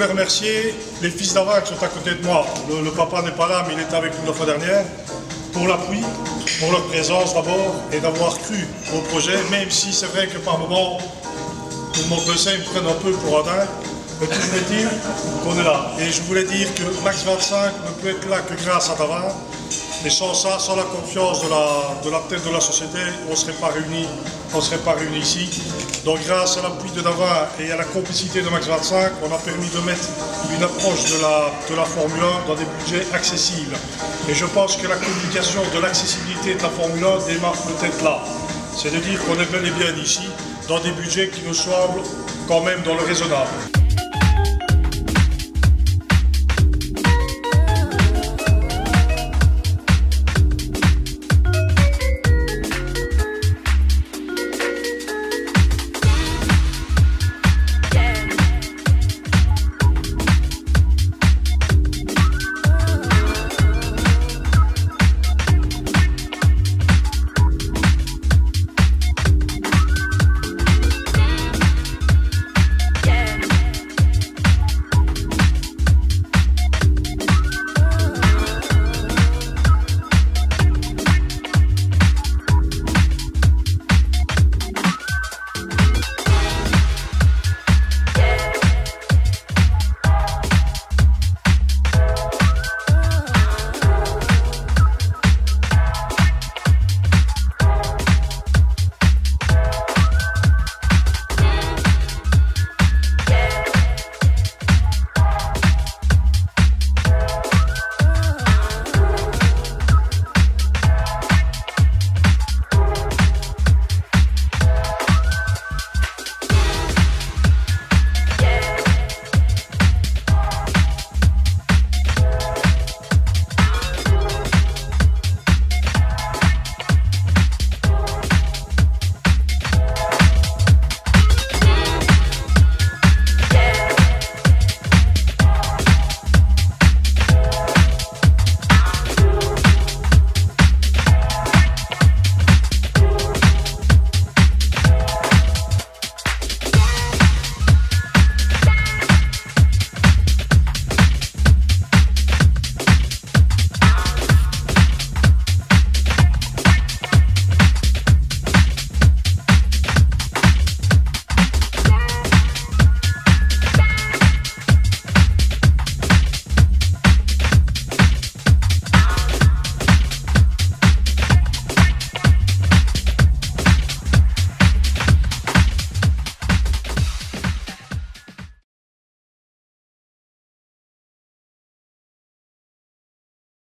voulais remercier les fils d'Ava qui sont à côté de moi. Le papa n'est pas là, mais il était avec nous la fois dernière. Pour l'appui, pour leur présence d'abord, et d'avoir cru au projet, même si c'est vrai que par moments, tout le monde le sait, ils me prennent un peu pour un dingue. Mais toujours est-il qu'on est là. Et je voulais dire que Max 25 ne peut être là que grâce à Dava. Et sans ça, sans la confiance de la tête de la société, on ne serait pas réunis ici. Donc grâce à l'appui de Dava et à la complicité de Max 25, on a permis de mettre une approche de la Formule 1 dans des budgets accessibles. Et je pense que la communication de l'accessibilité de la Formule 1 démarre peut-être là. C'est de dire qu'on est bel et bien ici, dans des budgets qui nous semblent quand même dans le raisonnable.